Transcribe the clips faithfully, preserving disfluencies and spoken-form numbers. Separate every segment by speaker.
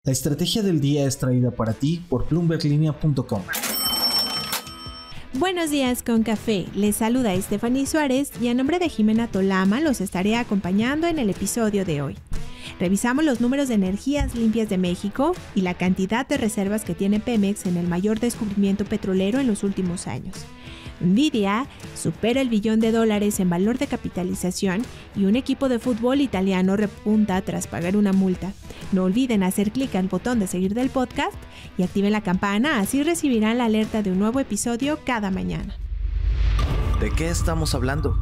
Speaker 1: La estrategia del día es traída para ti por bloomberg linea punto com.
Speaker 2: Buenos días con café, les saluda Estefanía Suárez y a nombre de Jimena Tolama los estaré acompañando en el episodio de hoy. Revisamos los números de energías limpias de México y la cantidad de reservas que tiene Pemex en el mayor descubrimiento petrolero en los últimos años. Nvidia supera el billón de dólares en valor de capitalización y un equipo de fútbol italiano repunta tras pagar una multa. No olviden hacer clic al botón de seguir del podcast y activen la campana, así recibirán la alerta de un nuevo episodio cada mañana.
Speaker 3: ¿De qué estamos hablando?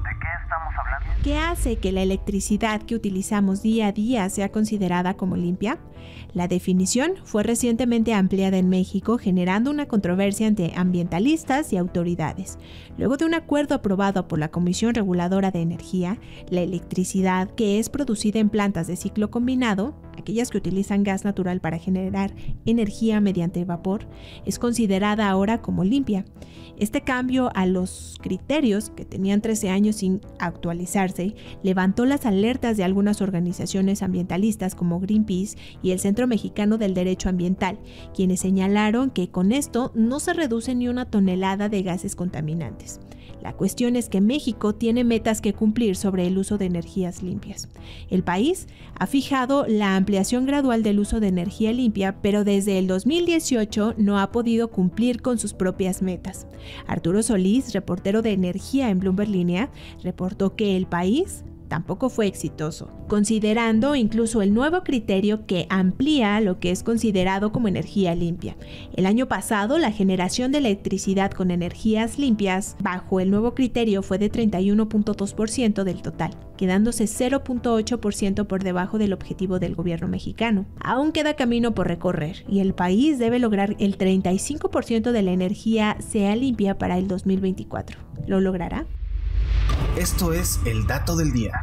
Speaker 2: ¿Qué hace que la electricidad que utilizamos día a día sea considerada como limpia? La definición fue recientemente ampliada en México, generando una controversia entre ambientalistas y autoridades. Luego de un acuerdo aprobado por la Comisión Reguladora de Energía, la electricidad que es producida en plantas de ciclo combinado, aquellas que utilizan gas natural para generar energía mediante vapor, es considerada ahora como limpia. Este cambio a los criterios, que tenían trece años sin actualizarse, levantó las alertas de algunas organizaciones ambientalistas como Greenpeace y el Centro Mexicano del Derecho Ambiental, quienes señalaron que con esto no se reduce ni una tonelada de gases contaminantes. La cuestión es que México tiene metas que cumplir sobre el uso de energías limpias. El país ha fijado la ampliación gradual del uso de energía limpia, pero desde el dos mil dieciocho no ha podido cumplir con sus propias metas. Arturo Solís, reportero de Energía en Bloomberg Línea, reportó que el país tampoco fue exitoso, considerando incluso el nuevo criterio que amplía lo que es considerado como energía limpia. El año pasado, la generación de electricidad con energías limpias bajo el nuevo criterio fue de treinta y uno punto dos por ciento del total, quedándose cero punto ocho por ciento por debajo del objetivo del gobierno mexicano. Aún queda camino por recorrer y el país debe lograr el treinta y cinco por ciento de la energía sea limpia para el dos mil veinticuatro. ¿Lo logrará?
Speaker 1: Esto es el dato del día.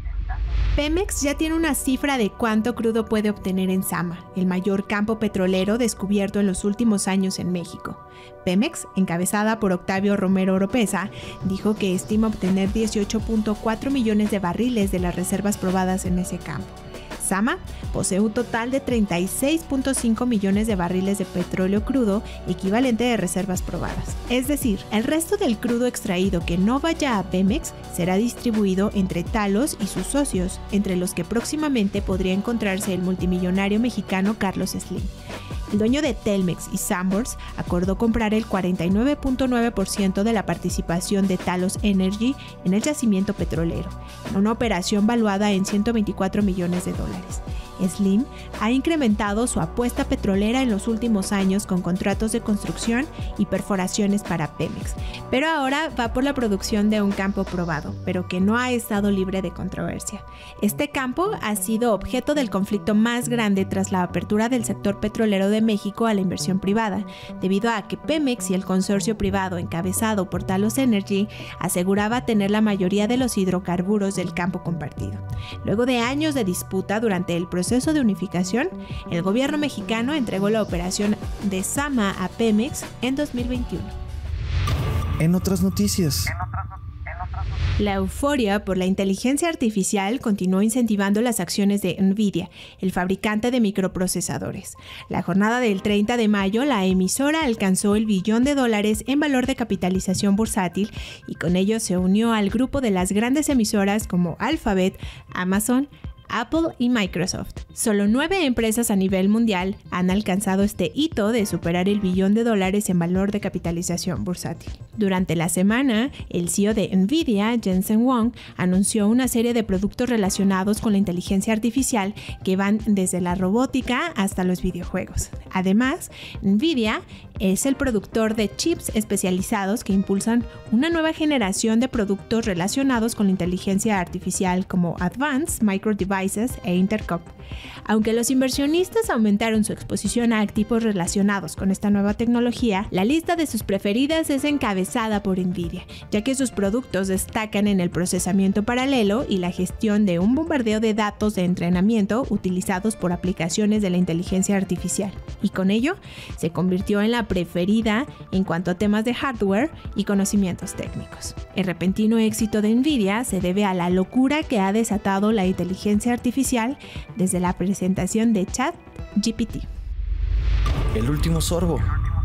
Speaker 2: Pemex ya tiene una cifra de cuánto crudo puede obtener en Zama, el mayor campo petrolero descubierto en los últimos años en México. Pemex, encabezada por Octavio Romero Oropeza, dijo que estima obtener dieciocho punto cuatro millones de barriles de las reservas probadas en ese campo. Zama posee un total de treinta y seis punto cinco millones de barriles de petróleo crudo, equivalente de reservas probadas. Es decir, el resto del crudo extraído que no vaya a Pemex será distribuido entre Talos y sus socios, entre los que próximamente podría encontrarse el multimillonario mexicano Carlos Slim. El dueño de Telmex y Sanborns acordó comprar el cuarenta y nueve punto nueve por ciento de la participación de Talos Energy en el yacimiento petrolero, en una operación valuada en ciento veinticuatro millones de dólares. Slim ha incrementado su apuesta petrolera en los últimos años con contratos de construcción y perforaciones para Pemex, pero ahora va por la producción de un campo probado, pero que no ha estado libre de controversia. Este campo ha sido objeto del conflicto más grande tras la apertura del sector petrolero de México a la inversión privada, debido a que Pemex y el consorcio privado encabezado por Talos Energy aseguraba tener la mayoría de los hidrocarburos del campo compartido. Luego de años de disputa durante el proceso de unificación, el gobierno mexicano entregó la operación de Zama a Pemex en dos mil veintiuno.
Speaker 1: En otras noticias.
Speaker 2: La euforia por la inteligencia artificial continuó incentivando las acciones de Nvidia, el fabricante de microprocesadores. La jornada del treinta de mayo, la emisora alcanzó el billón de dólares en valor de capitalización bursátil y con ello se unió al grupo de las grandes emisoras como Alphabet, Amazon, Apple y Microsoft. Solo nueve empresas a nivel mundial han alcanzado este hito de superar el billón de dólares en valor de capitalización bursátil. Durante la semana, el C E O de Nvidia, Jensen Huang, anunció una serie de productos relacionados con la inteligencia artificial que van desde la robótica hasta los videojuegos. Además, Nvidia es el productor de chips especializados que impulsan una nueva generación de productos relacionados con la inteligencia artificial como Advanced Micro Devices e Intercop. Aunque los inversionistas aumentaron su exposición a activos relacionados con esta nueva tecnología, la lista de sus preferidas es encabezada por Nvidia, ya que sus productos destacan en el procesamiento paralelo y la gestión de un bombardeo de datos de entrenamiento utilizados por aplicaciones de la inteligencia artificial, y con ello se convirtió en la preferida en cuanto a temas de hardware y conocimientos técnicos. El repentino éxito de Nvidia se debe a la locura que ha desatado la inteligencia artificial desde la presentación de Chat G P T.
Speaker 3: El último sorbo.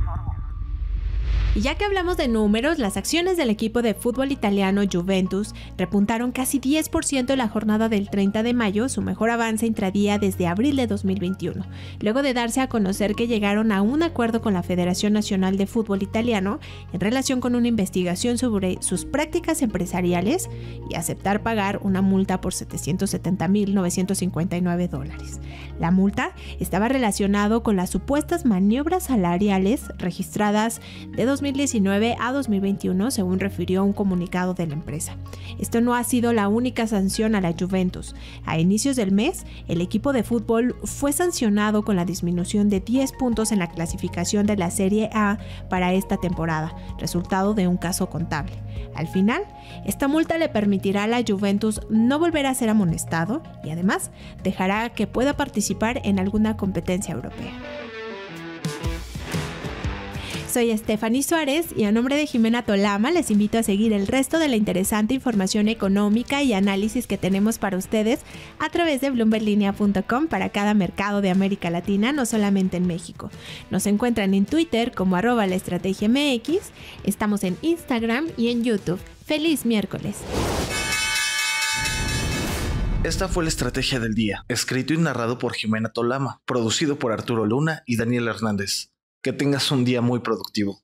Speaker 2: Y ya que hablamos de números, las acciones del equipo de fútbol italiano Juventus repuntaron casi diez por ciento en la jornada del treinta de mayo, su mejor avance intradía desde abril de dos mil veintiuno, luego de darse a conocer que llegaron a un acuerdo con la Federación Nacional de Fútbol Italiano en relación con una investigación sobre sus prácticas empresariales y aceptar pagar una multa por setecientos setenta mil novecientos cincuenta y nueve dólares. La multa estaba relacionada con las supuestas maniobras salariales registradas de dos mil diecinueve a dos mil veintiuno, según refirió un comunicado de la empresa. Esto no ha sido la única sanción a la Juventus. A inicios del mes, el equipo de fútbol fue sancionado con la disminución de diez puntos en la clasificación de la Serie A para esta temporada, resultado de un caso contable. Al final, esta multa le permitirá a la Juventus no volver a ser amonestado y además dejará que pueda participar en alguna competencia europea. Soy Stephanie Suárez y a nombre de Jimena Tolama les invito a seguir el resto de la interesante información económica y análisis que tenemos para ustedes a través de bloomberg linea punto com para cada mercado de América Latina, no solamente en México. Nos encuentran en Twitter como arroba la estrategia M X, estamos en Instagram y en YouTube. ¡Feliz miércoles!
Speaker 3: Esta fue la Estrategia del Día, escrito y narrado por Jimena Tolama, producido por Arturo Luna y Daniel Hernández. Que tengas un día muy productivo.